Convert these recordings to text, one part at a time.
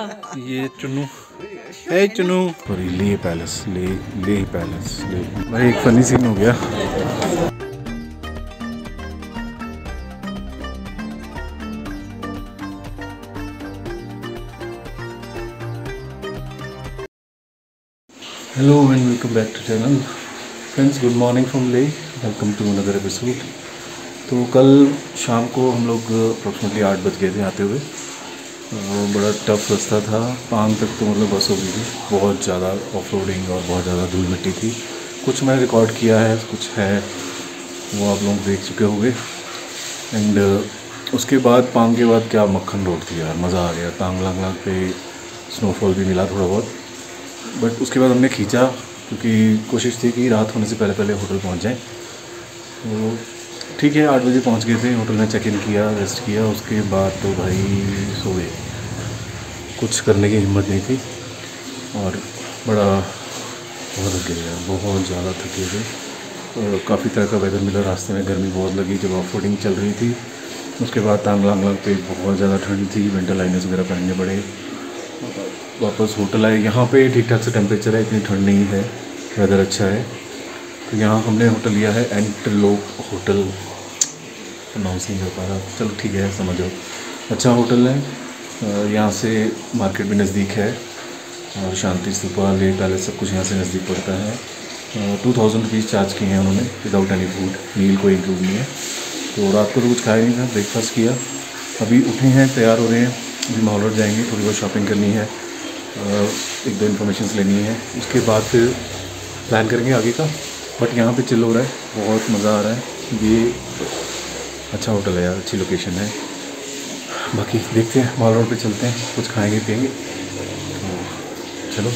ये चुन्नू है, Chunnu sorry, Leh palace, Leh palace, ले भाई एक फनी सीन हो गया। Hello and welcome back to channel friends, good morning from Leh, welcome to another episode. तो कल शाम को हम लोग अप्रॉक्सीमेटली 8 बज गए थे आते हुए। बड़ा टफ रास्ता था, पांग तक तो मतलब बस हो गई थी, बहुत ज़्यादा ऑफ रोडिंग और बहुत ज़्यादा धूल मिट्टी थी। कुछ मैंने रिकॉर्ड किया है, कुछ है वो आप लोग देख चुके होंगे। एंड उसके बाद पांग के बाद क्या मक्खन रोड थी यार, मज़ा आ गया। टांग लांग लांग पे स्नोफॉल भी मिला थोड़ा बहुत, बट उसके बाद हमने खींचा क्योंकि कोशिश थी कि रात होने से पहले पहले होटल पहुंच जाएं। तो ठीक है, 8 बजे पहुंच गए थे होटल में, चेक इन किया, रेस्ट किया। उसके बाद तो भाई सो गए, कुछ करने की हिम्मत नहीं थी और बड़ा बहुत थक गए, बहुत ज़्यादा थके थे। काफ़ी तरह का वेदर मिला रास्ते में, गर्मी बहुत लगी जब ऑफ रोडिंग चल रही थी। उसके बाद टांग लांग लांग पे बहुत ज़्यादा ठंड थी, विंटर लाइनर्स वगैरह पहनने पड़े। वापस होटल आए, यहाँ पे ठीक ठाक से टेम्परेचर है, इतनी ठंड नहीं है, वेदर अच्छा है। तो यहाँ हमने होटल लिया है एंटरलोप होटल, अनाउंस नहीं कर पा रहा, चलो ठीक है समझो। अच्छा होटल है, यहाँ से मार्केट भी नज़दीक है और शांति स्तूपा, ले पैलेस सब कुछ यहाँ से नज़दीक पड़ता है। 2000 रुपीज़ चार्ज किए हैं उन्होंने विदाउट एनी फूड, मील कोई इंक्लूड नहीं है। तो रात को तो कुछ खाया नहीं था, ब्रेकफास्ट किया। अभी उठे हैं, तैयार हो रहे हैं, अभी मॉल रोड जाएंगे, थोड़ी बहुत शॉपिंग करनी है, एक दो इन्फॉर्मेशन लेनी है, उसके बाद फिर प्लान करेंगे आगे का। बट यहाँ पे चिल हो रहा है, बहुत मज़ा आ रहा है। ये अच्छा होटल है यार, अच्छी लोकेशन है। बाकी देखते हैं, मॉल रोड पे चलते हैं, कुछ खाएंगे पिएंगे। तो चलो।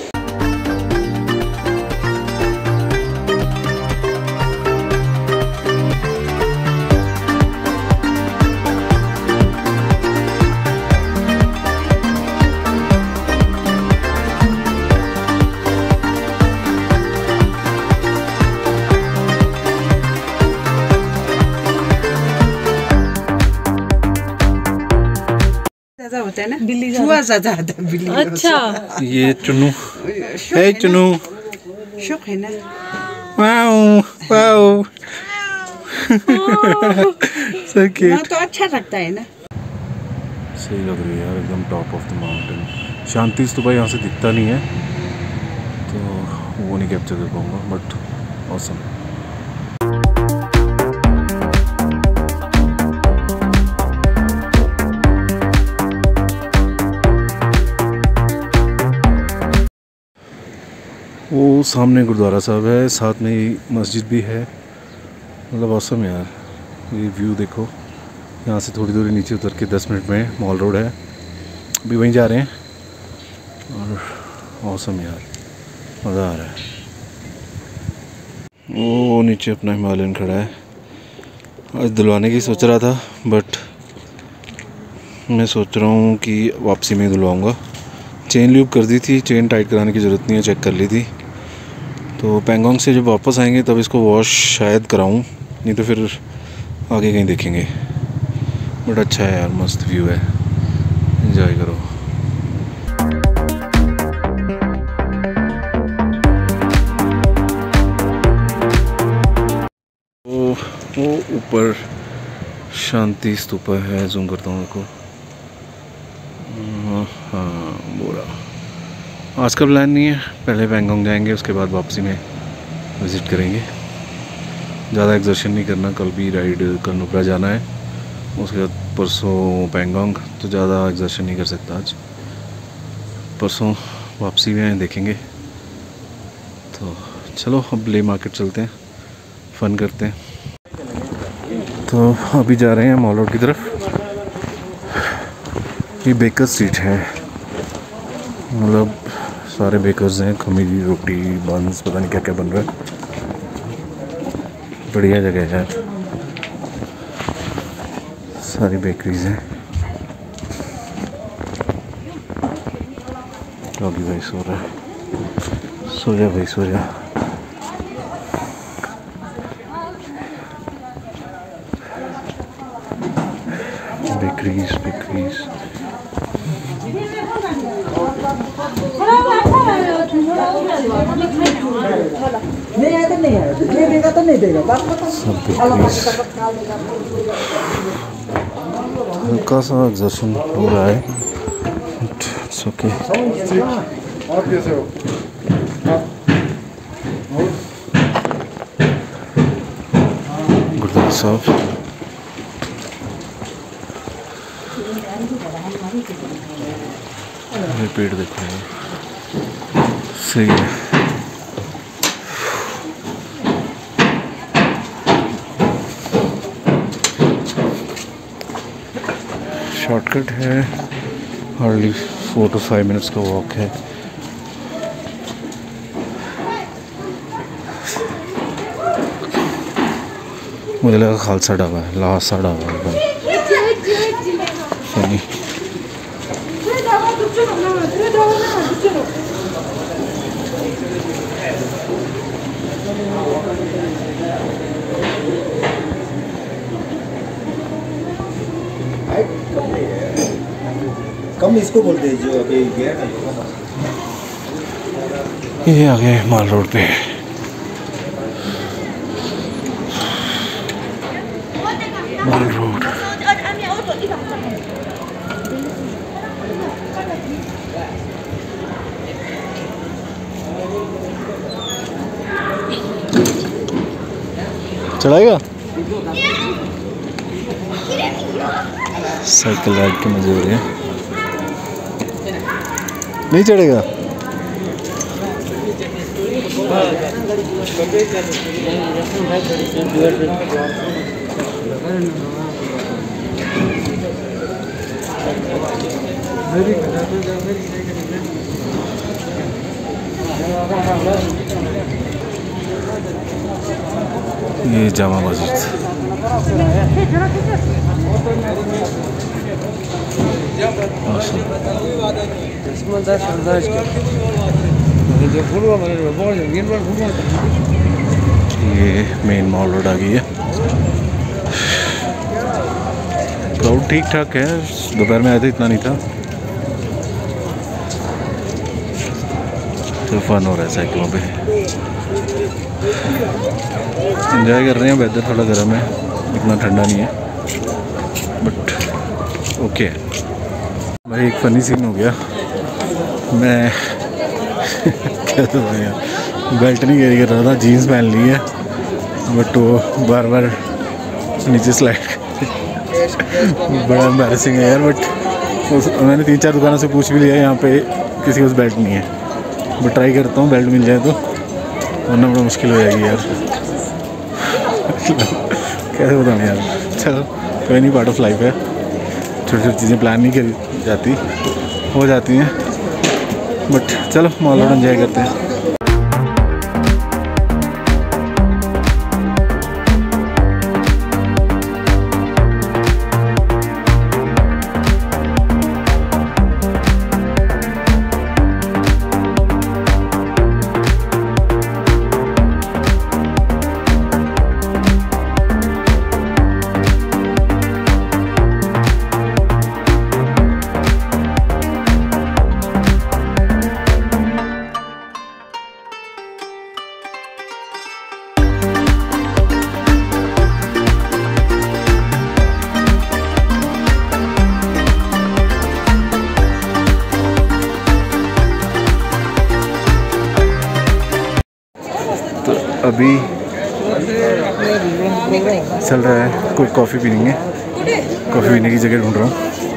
होता है ना, बिल्ली ज़्यादा आता है, बिल्ली। अच्छा, ये चुन्नू है, चुन्नू शौक है ना। Wow wow so cute. तो अच्छा लगता है ना, सही लग रही है यार, एकदम top of the mountain. Shanti Stupa यहाँ से दिखता नहीं है तो वो नहीं कैप्चर कर पाऊँगा, बट ऑसम। वो सामने गुरुद्वारा साहब है, साथ में ही मस्जिद भी है, मतलब ऑसम यार। ये व्यू देखो, यहाँ से थोड़ी दूरी नीचे उतर के 10 मिनट में मॉल रोड है, अभी वहीं जा रहे हैं और ऑसम यार, मज़ा आ रहा है। वो नीचे अपना हिमालयन खड़ा है, आज दिलवाने की सोच रहा था, बट मैं सोच रहा हूँ कि वापसी में दिलवाऊँगा। चेन लूप कर दी थी, चेन टाइट कराने की ज़रूरत नहीं है, चेक कर ली थी। तो पैंगोंग से जब वापस आएंगे तब इसको वॉश शायद कराऊं, नहीं तो फिर आगे कहीं देखेंगे। बट अच्छा है यार, मस्त व्यू है, एंजॉय करो। वो ऊपर शांति स्तूपा है, जूम करता हूँ आपको। हाँ बोला, आज का प्लान नहीं है, पहले पैंगोंग जाएंगे, उसके बाद वापसी में विज़िट करेंगे। ज़्यादा एक्सर्शन नहीं करना, कल भी राइड, कल नुब्रा जाना है, उसके बाद परसों पैंगोंग, तो ज़्यादा एक्सर्शन नहीं कर सकता आज। परसों वापसी में देखेंगे। तो चलो अब ले मार्केट चलते हैं, फ़न करते हैं। तो अभी जा रहे हैं मॉल रोड की तरफ। ये बेकर स्ट्रीट है, मतलब सारे बेकर्स हैं, खमीरी, रोटी, बंस, पता नहीं क्या क्या बन रहा है। बढ़िया जगह है, सारी बेकरीज हैं। डॉगी भाई सो रहा है, सो जा भाई सो जा। बेकरीज बेकरीज हल्का सा एग्जर्शन हो रहा है, इट्स ओके। गुरुद्वारा साहब, ये पेड़ देखो सही है। शॉर्टकट है, हार्डली 4 to 5 मिनट्स का वॉक है। मुझे लगा खालसा ढाबा है, लासा ढाबा है। फनी। कम इसको बोलते हैं जो अभी गया ना। ये आ गए माल रोड पे। माल रोड चढ़ाएगा। साइकिल राइड के मजे हो रहे हैं। नहीं चढ़ेगा। ये जामा मस्जिद। ये मेन मॉल रोड आ गई है। क्राउड ठीक ठाक है, दोपहर में आए थे इतना नहीं था। तो फन हो रहा है साइकिलों पे, एंजॉय कर रहे हैं। वेदर थोड़ा गर्म है, इतना ठंडा नहीं है, बट ओके है। भाई एक फ़नी सीन हो गया। मैं क्या तो यार बेल्ट नहीं कैरी कर रहा था, जीन्स पहन ली है, बट वो बार बार नीचे स्लाइड बड़ा एम्बैरेसिंग है यार। बट मैंने 3-4 दुकानों से पूछ भी लिया, यहाँ पे किसी के पास बेल्ट नहीं है। बट ट्राई करता हूँ बेल्ट मिल जाए तो, वरना बड़ा मुश्किल हो जाएगी यार। कैसे बताऊँ यार। चलो कोई नहीं, पार्ट ऑफ लाइफ है। छोटी छोटी चीज़ें प्लान नहीं करी जाती, हो जाती हैं। बट चलो मॉल रोड एंजॉय करते हैं। तो अभी चल रहा है, कोई कॉफ़ी पीएंगे। कॉफ़ी पीने की जगह ढूंढ रहा हूँ,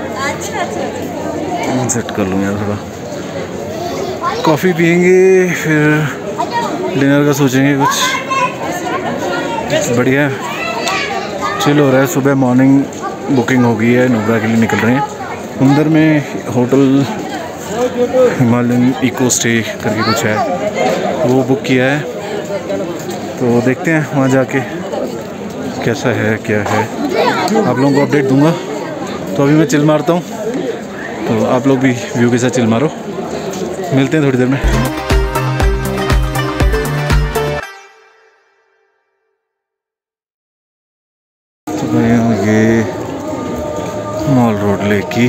सेट कर लूँ यार थोड़ा। कॉफ़ी पियेंगे, फिर डिनर का सोचेंगे कुछ बढ़िया। चिल हो रहा है। सुबह मॉर्निंग बुकिंग हो गई है, नुब्रा के लिए निकल रहे हैं। अंदर में होटल हिमालयन इको स्टे करके कुछ है, वो बुक किया है। तो देखते हैं वहाँ जाके कैसा है क्या है, आप लोगों को अपडेट दूंगा। तो अभी मैं चिल मारता हूँ, तो आप लोग भी व्यू के साथ चिल मारो। मिलते हैं थोड़ी देर में। तो भाई ये मॉल रोड लेकी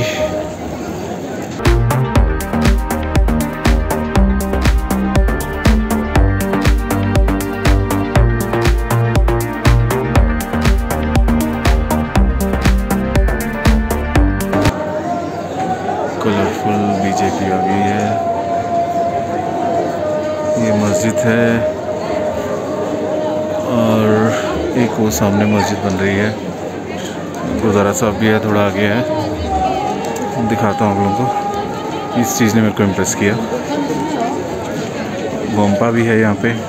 कलरफुल बीजेपी आ गई है। ये मस्जिद है और एक वो सामने मस्जिद बन रही है। गुरुद्वारा साहब भी है, थोड़ा आगे है, दिखाता हूँ आप लोगों को। इस चीज़ ने मेरे को इम्प्रेस किया। गोम्पा भी है यहाँ पे।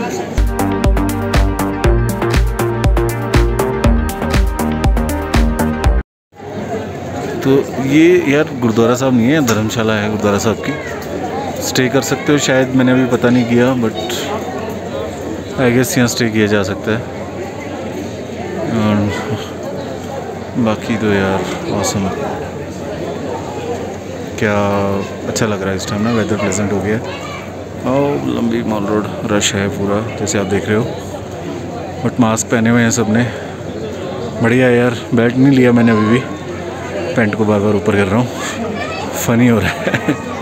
तो ये यार गुरुद्वारा साहब नहीं है, धर्मशाला है गुरुद्वारा साहब की। स्टे कर सकते हो शायद, मैंने अभी पता नहीं किया, बट आई गेस यहाँ स्टे किया जा सकता है। और बाकी तो यार मौसम क्या अच्छा लग रहा है इस टाइम ना, वेदर प्लेजेंट हो गया। और लंबी मॉल रोड रश है पूरा, जैसे आप देख रहे हो, बट मास्क पहने हुए हैं सब ने। बढ़िया यार, बेल्ट नहीं लिया मैंने अभी भी, पैंट को बार बार ऊपर कर रहा हूँ, फ़नी हो रहा है।